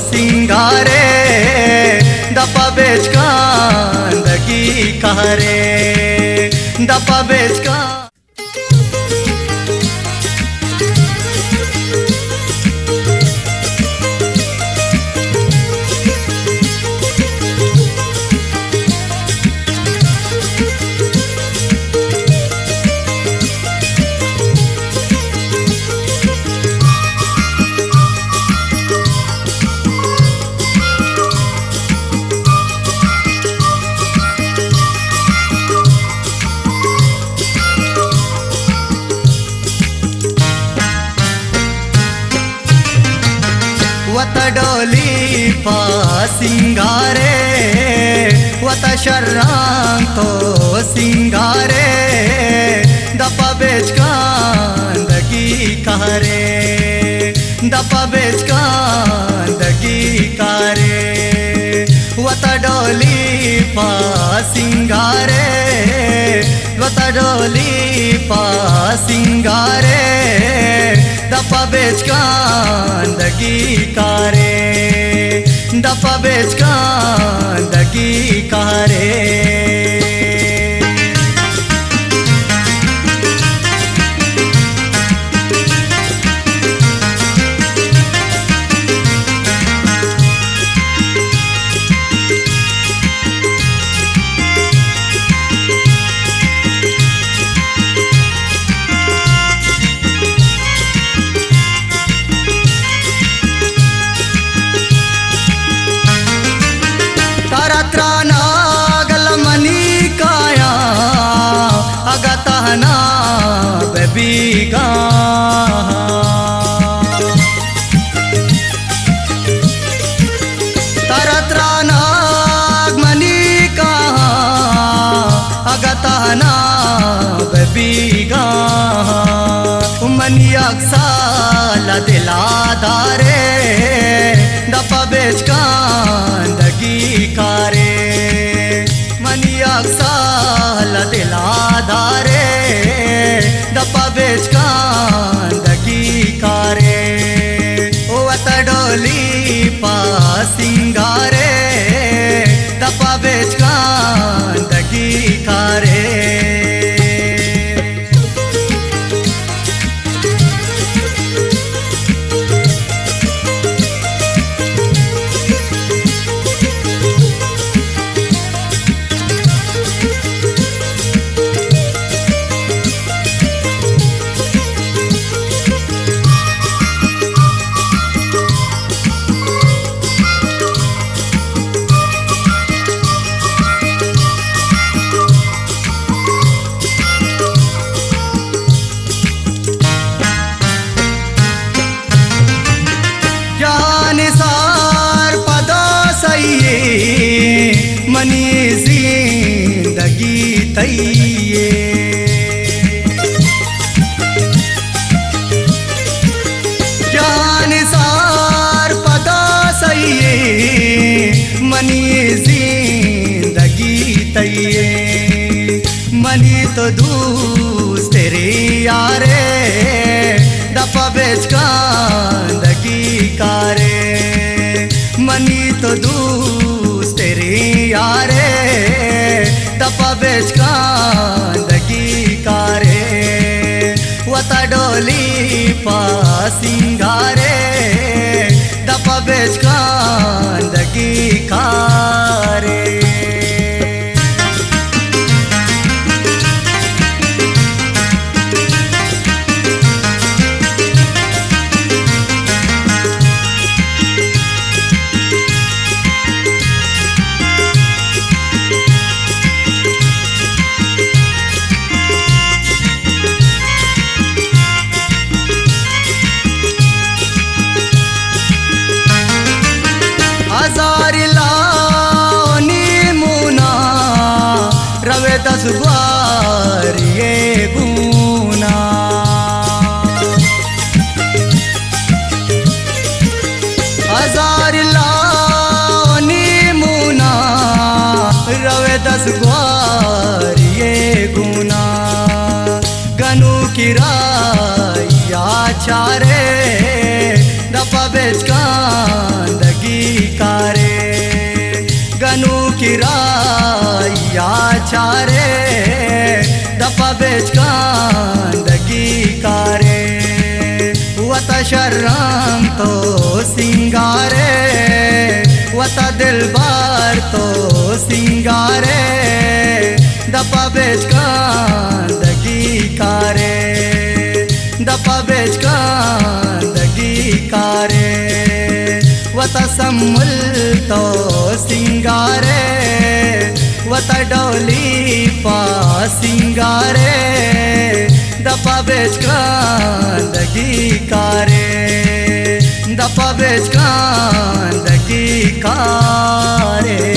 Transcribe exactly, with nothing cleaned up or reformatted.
सिंगारे दपा बेच कांदगी कहरे दपा बेच का वत डोली पा सिंगारे वत शर्रां तो सिंगारे दपा बेच कांदगी कहरे दपा बेच कांदगी कहरे वत डोली पा सिंगारे वत डोली पा सिंगारे दपा बेच कांदगी कारे दपा बेच कांदगी कारे अगतहना बेबीगा तरत्रा नागमनी का अगतहना बेबीगा मनी अक्साला दिला दारे दपा बेच कांदगी कारे मनी अक्साला दिला दारे दपा बेच कांदगी कारे वत डोली पा सिंगारे दपा बेच कांदगी कारे निसार पदा सही मनी जिंदगी तैये निसार पदा सही मनी जिंदगी तैये मनी तो दूस तेरे यारे दपा बेच कांदगी कारे मनी तो दूस तेरे यारे दपा बेच कांदगी कारे वत डोली पा सिंगारे दपा बेच कांदगी कारे हजार लानी मुना रवे दस बार ये गुना हजार लानी मुना रवे दस बार ये गुना गनु किराया चारे दपा बेच कांदगी वता शर्म तो सिंगारे, वता दिलबार तो सिंगारे, दपा बेच कांदगी कारे, दपा बेच कांदगी कारे, वता सम्मुल तो सिंगारे, वता डोली पा सिंगारे, दपा बेच कांदगी कारे, दपा बेच कांदगी कारे।